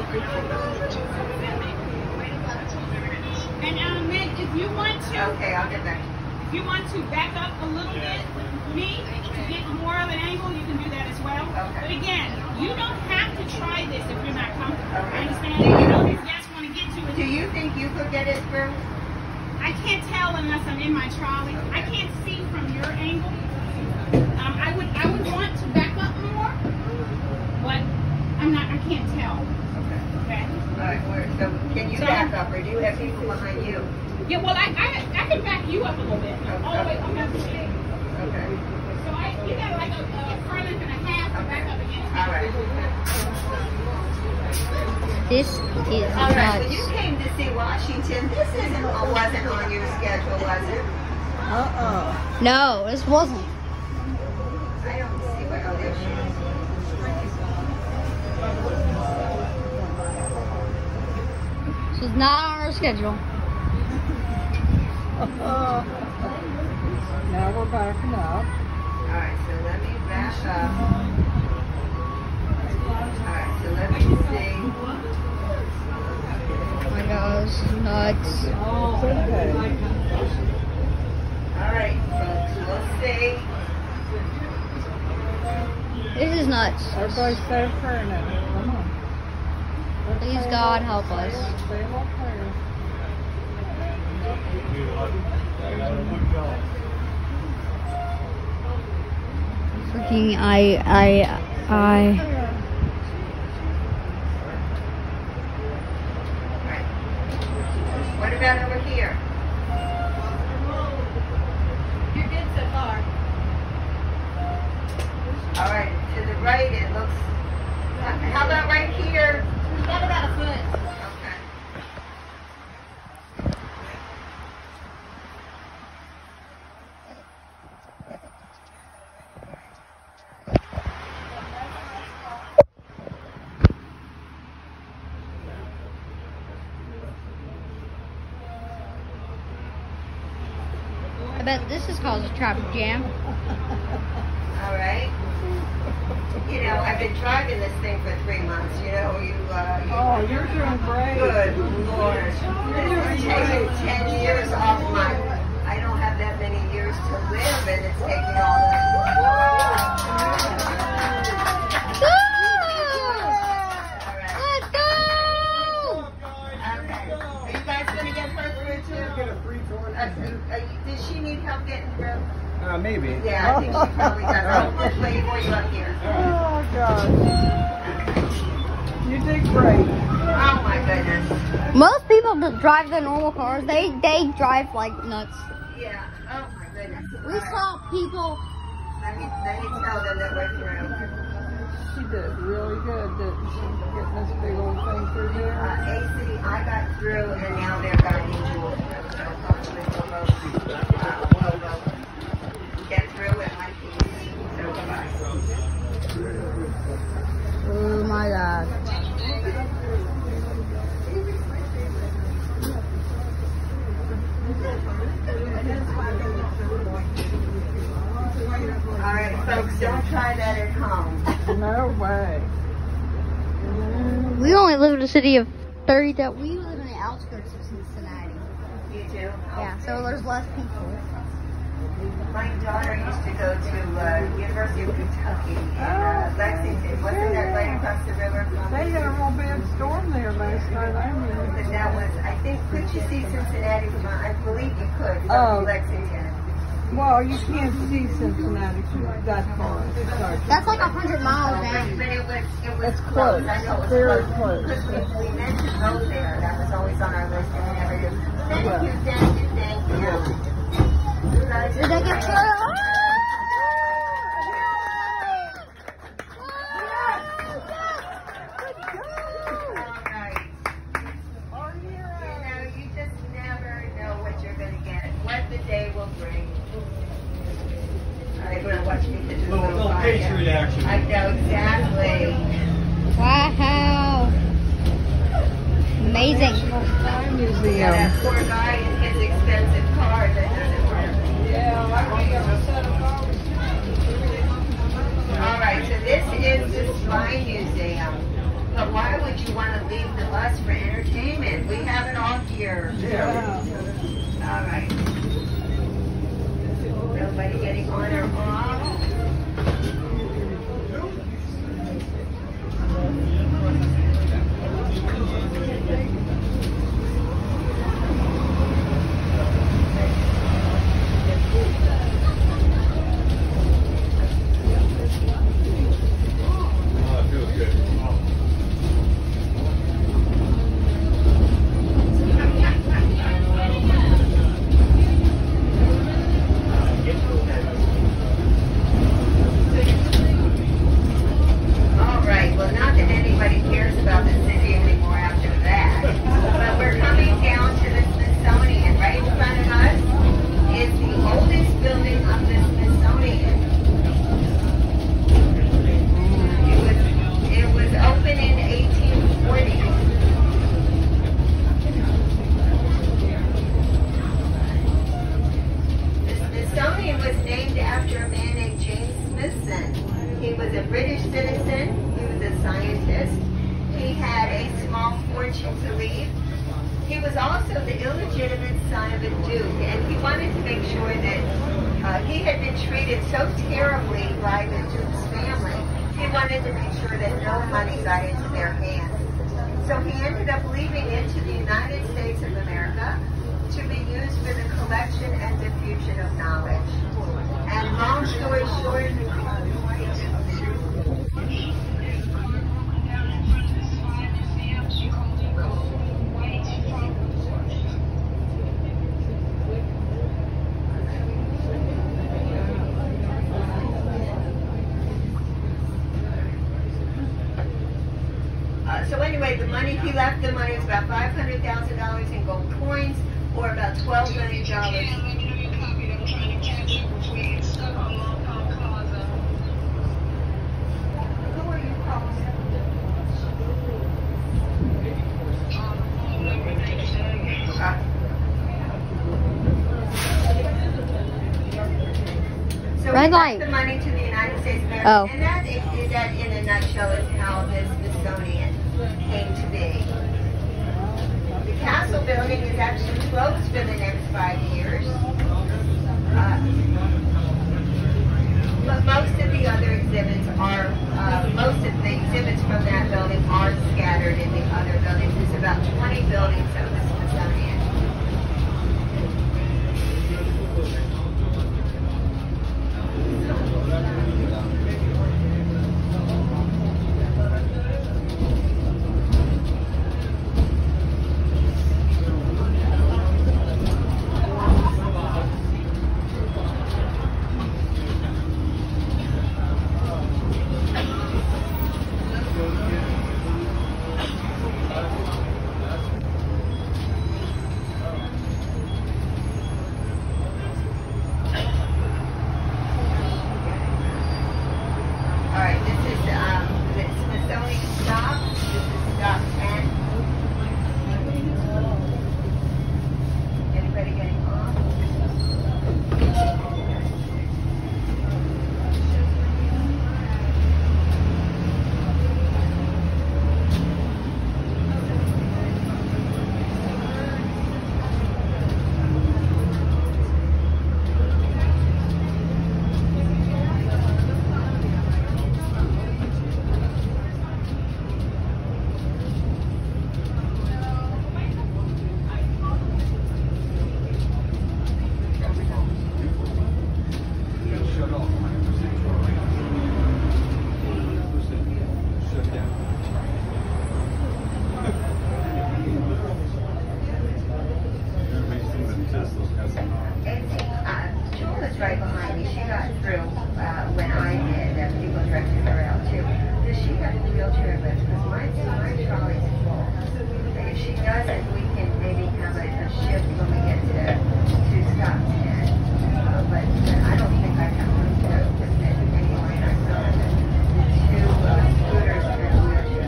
And Meg, if you want to, Okay, I'll get back. if you want to back up a little bit with me to get more of an angle, you can do that as well. Okay. But again, you don't have to try this if you're not comfortable. Okay. Understand? You know, these guests want to get to it. Do you think you could get it through? I can't tell unless I'm in my trolley. I can't see from your angle. I would want to back up more, but I can't tell. Okay. All right, so can you back up, or do you have people behind you? Yeah, well, I can back you up a little bit. All the way up the stage. Okay. So you got like a furlong and a half to back up again. All right. This is All right. nuts. When you came to see Washington, this wasn't on your schedule, was it? No, this wasn't. I don't see what other issues. This is not on our schedule. Now we're backing up. All right, so let me back up. All right, so let me see. Oh my gosh, this is nuts. It's okay. All right, folks, we'll see. This is nuts. Everybody say a prayer now. Come on. Let's Please say a God little- help us. Say a little prayer. Freaking What about over here? You're good so far. All right, to the right it looks. How about right here? You got about a foot. Okay. I bet this has caused a traffic jam. All right. You know, I've been driving this thing for 3 months. You know, Oh, you're doing great. Good Lord. This is taking 10 years off my. I don't have that many years to live, and it's taking all that. All right. Let's go! Okay. Are you guys going to get her through too? Get a free tour. Does she need help getting through? Maybe. Yeah, I think she probably does. I'll just wait for you up here. Oh, God. You did great. Oh my goodness. Most people that drive their normal cars, they drive like nuts. Yeah. Oh my goodness. We saw people. Let me tell them that we're through. She did really good, didn't she? Getting this big old thing through there. AC, I got through, and now they're going into it. So hopefully we'll both get through in one piece. So bye. Oh my God. All right, folks, don't try that at home. No way. We only live in a city of 30,000. We live in the outskirts of Cincinnati. You do? Yeah, so there's less people. My daughter used to go to University of Kentucky in Lexington. Wasn't that right across the river from They had a real bad storm there last night. I remember. But that was, I think, could you see Cincinnati from, I believe you could, Oh. from Lexington. Well, you can't see Cincinnati from that far. Sorry. That's like 100 miles But down. it was It's close. close. I know it was Very close. close. We meant to go there. That was always on our list, and we never did. Thank you, thank you, thank you. You guys Did they get clear? You just never know what you're going to get, what the day will bring. I'm going to watch me do a little Patriot action. I know exactly. Wow. Amazing. Time Yeah, Museum. that poor guy in his expensive car that doesn't work. Yeah, like we ever said about. All right, so this is the Spy Museum. But why would you want to leave He was a British citizen. He was a scientist. He had a small fortune to leave. He was also the illegitimate son of a duke, and he wanted to make sure that he had been treated so terribly by the duke's family. He wanted to make sure that no money got into their hands. So he ended up leaving it to the United States of America to be used for the collection and diffusion of knowledge. And long story short, so anyway, the money, he left the money, was about $500,000 in gold coins, or about $12 million. Who are you calling? So Red we light. left the money to the United States of America, Oh. and that in a nutshell is how the Smithsonian came to be. The Castle building is actually closed for the next 5 years. But most of the other exhibits are, most of the exhibits from that building are scattered in the other buildings. There's about 20 buildings of the Smithsonian. Alright, this is the Smithsonian stop. This is stop 10. Anybody getting off? Jewel is right behind me. She got through when I did. People directed her out too. Does she have a wheelchair lift? Because my trolley's full. If she doesn't, we can maybe have a shift when we get to stop 10. But I don't think I have room to fit anyway. I still have the 2 scooters and a wheelchair.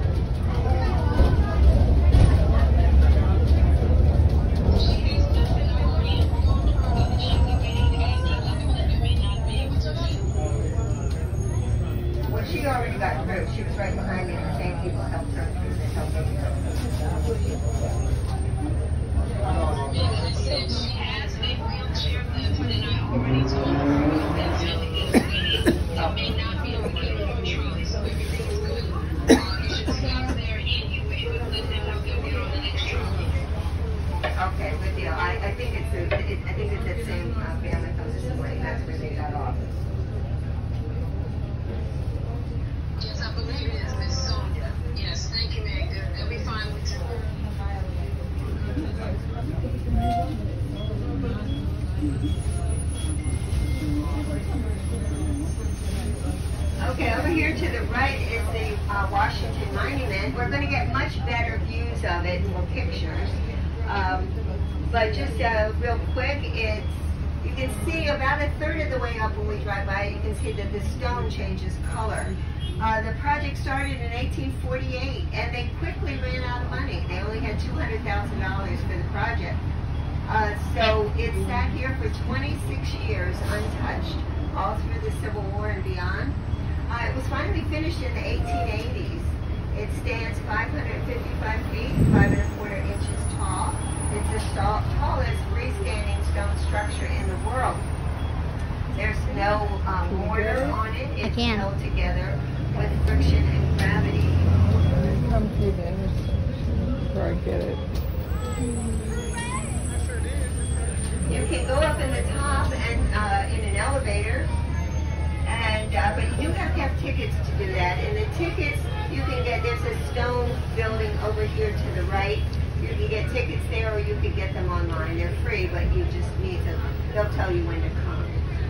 Well, she already got through. She was right behind me, and the same people helped her through this whole thing. Okay, good deal. I think it's the same family from this morning. That's where they got off. Yes, I believe it is, Miss Sonia. Yes, thank you, Meg. They'll be fine with you. Okay, over here to the right is the Washington Monument. We're going to get much better views of it, more pictures. But just real quick, you can see about a third of the way up when we drive by, you can see that the stone changes color. The project started in 1848, and they quickly ran out of money. They only had $200,000 for the project. So it sat here for 26 years untouched, all through the Civil War and beyond. established in the 1880s. It stands 555 feet, 5¼ inches tall. It's the tallest freestanding stone structure in the world. There's no mortar on it. It's held together with friction and gravity. Come through the intersection before I get it. You can go up in the top and in an elevator, and but you do have to have tickets to do that. And the tickets you can get, there's a stone building over here to the right. You can get tickets there, or you can get them online. They're free, but you just need to, they'll tell you when to come.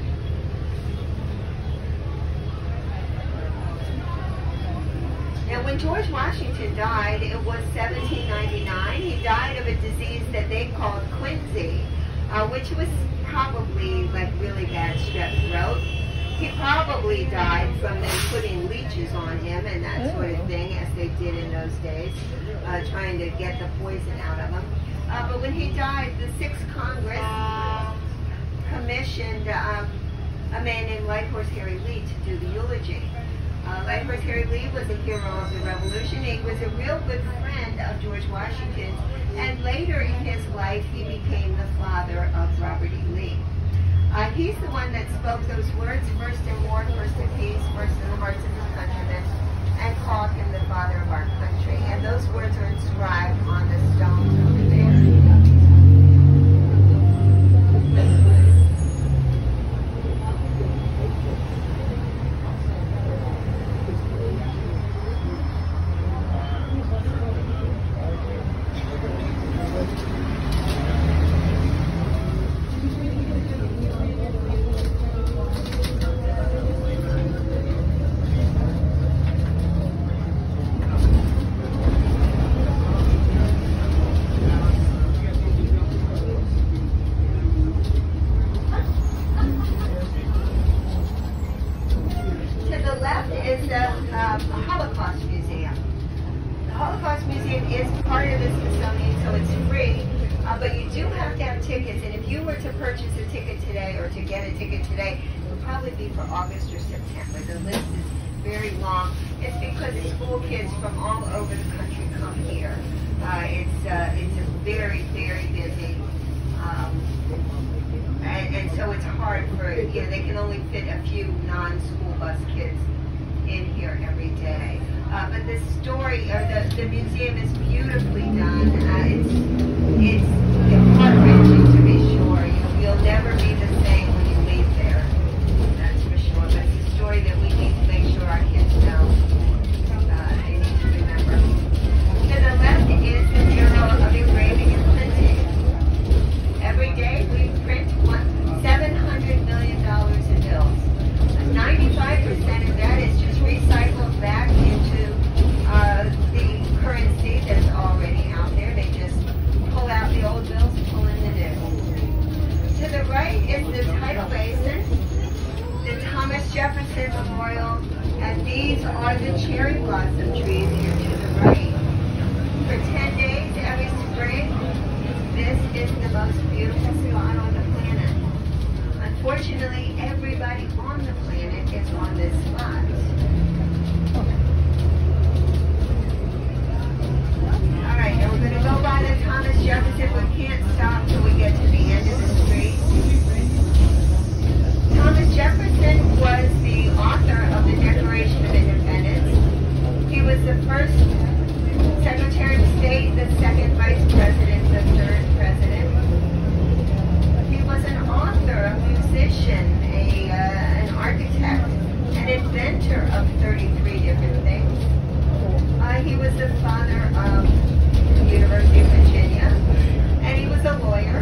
Now, when George Washington died, it was 1799. He died of a disease that they called quinsy, which was probably like really bad strep throat. He probably died from them putting leeches on him and that sort of thing, as they did in those days, trying to get the poison out of him. But when he died, the 6th Congress commissioned a man named Lighthorse Harry Lee to do the eulogy. Lighthorse Harry Lee was a hero of the Revolution. He was a real good friend of George Washington's, and later in his life he became the father of Robert E. Lee. He's the one that spoke those words, first in war, first in peace, first in the hearts of his countrymen, and called him the father of our country. And those words are inscribed on the stones over there. Holocaust Museum. The Holocaust Museum is part of the Smithsonian, so it's free, but you do have to have tickets, and if you were to purchase a ticket today or to get a ticket today, it would probably be for August or September. The list is very long. It's because school kids from all over the country come here. It's a very, very busy, and so it's hard for, you know, they can only fit a few non-school bus kids in here every day. But the story, or the museum is beautifully done. It's heart-wrenching, to be sure. You'll never be the same when you leave there. That's for sure. But it's a story that we need to make sure our kids know. They need to remember. To the left is the Bureau of Engraving and Printing. Every day we print $700 million in bills. 95% of that is just recycled back into the currency that's already out there. They just pull out the old bills and pull in the new. To the right is the tidal basin, the Thomas Jefferson Memorial, and these are the cherry blossom trees here to the right. For 10 days every spring, this is the most beautiful spot on the planet. Unfortunately, everybody on the planet is on this spot. Alright, now we're going to go by the Thomas Jefferson. We can't stop till we get to the end of the street. Thomas Jefferson was the author of the Declaration of Independence. He was the first Secretary of State, the second Vice President, the third President. He was an author, a musician, an architect, an inventor of 33 different things. He was the father of the University of Virginia, and he was a lawyer.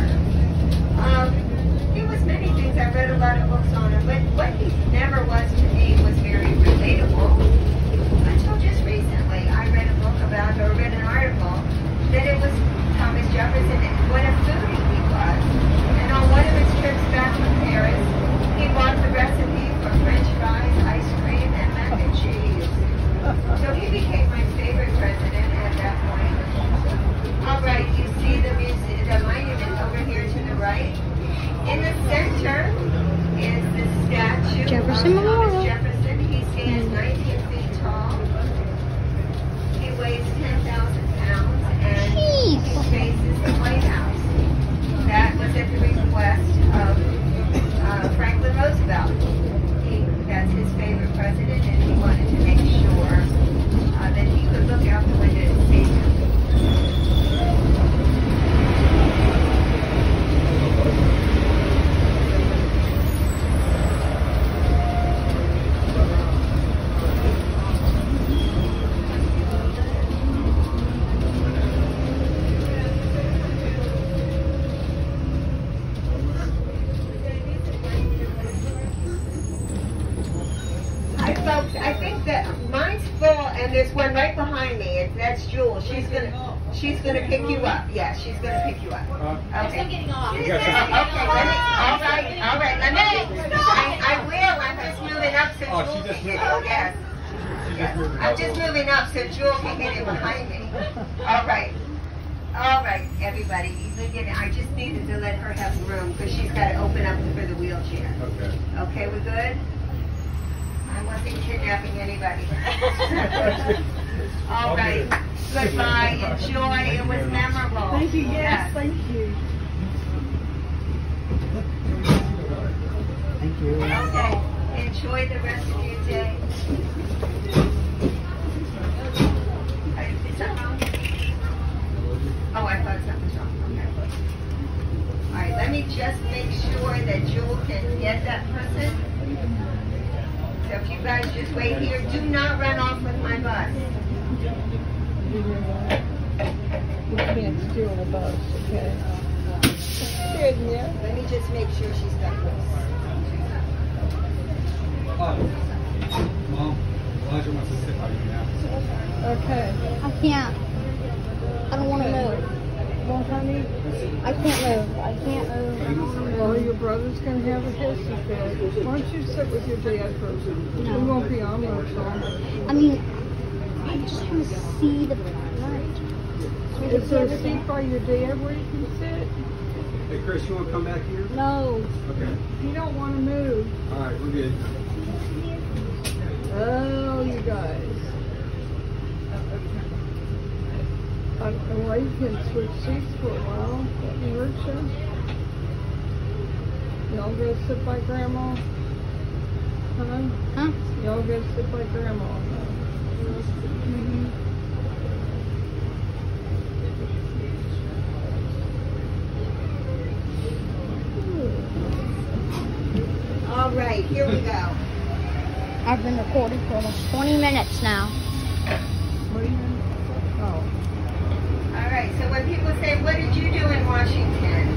He was many things. I read a lot of books on him, but what he never was to me was very relatable. Until just recently, I read a book about, or read an article, that it was Thomas Jefferson, what a foodie he was. And on one of his trips back from Paris, he bought the recipe for French fries, ice cream, and mac and cheese. So he became my favorite president at that point. All right, you see the monument over here to the right. In the center is the statue Jefferson of Memorial. Thomas Jefferson. He stands think that mine's full, and there's one right behind me. That's Jewel. She's gonna pick you up. Yeah, she's gonna pick you up. Okay. I'm getting off. Okay. All right. Let me. I will. I'm just moving up so Oh, Jewel she just can moved get up. it. Yes. She's just moving I'm up. just moving up so Jewel can get it behind me. All right, everybody. You can get it. I just needed to let her have room because she's got to open up for the wheelchair. Okay. Okay, we good? I wasn't kidnapping anybody. All right. Goodbye. Enjoy. It was memorable. Thank you. Yes, thank you. Thank you. Okay. Enjoy the rest of your day. Is that wrong? Oh, I thought something was wrong. Okay. All right. Let me just make sure that Jewel can get that person. So if you guys just wait here, do not run off with my bus. You can't steal the bus, okay? Good, yeah. Let me just make sure she's got this. Mom, Elijah wants to sit by you now. Okay. I can't. I don't want to move. Well, honey, I can't move. I can't move. well, your brother's going to have a hissy fit. Why don't you sit with your dad first? No. We won't be on much longer. I mean, I just want to see the front. Is there a seat by your dad where you can sit? Hey, Chris, you want to come back here? No. Okay. You don't want to move. All right, we're good. Oh, you guys. Well, you can switch seats for a while. Doesn't hurt you. Y'all go sit by Grandma? Huh? Y'all go sit by Grandma? All right, here we go. I've been recording for almost 20 minutes now. What do you mean? Oh. All right, so when people say, what did you do in Washington?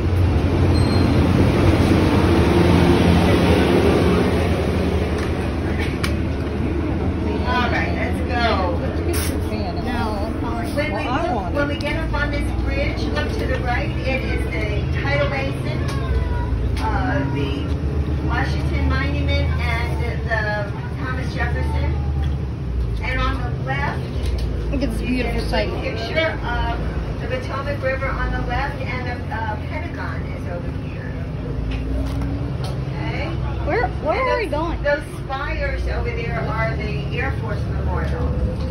All right, let's go. Let's get your fan out. No. When we get up on this bridge, look to the right. It is the tidal basin, the Washington Monument, and the Thomas Jefferson. And on the left, Look at this beautiful a sight. picture of the Potomac River on the left, and the Pentagon is over here. Okay. Where And are we going? Those spires over there are the Air Force Memorial.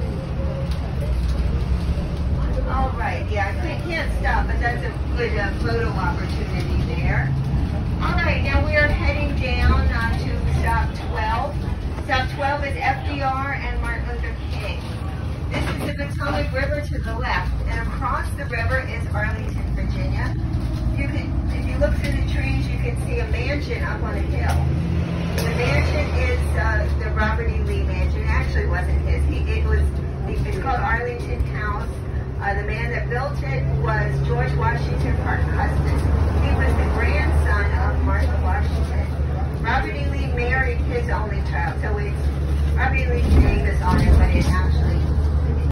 All right, yeah, I can't stop, but that's a good photo opportunity there. All right, now we are heading down to stop 12. Stop 12 is FDR and Martin Luther King. This is the Potomac River to the left, and across the river is Arlington, Virginia. If you look through the trees, you can see a mansion up on a hill. The mansion is the Robert E. Lee mansion. It actually wasn't his. It's called Arlington House. The man that built it was George Washington Parke Custis. He was the grandson of Martha Washington. Robert E. Lee married his only child, so Robert E. Lee's name is on it, but it actually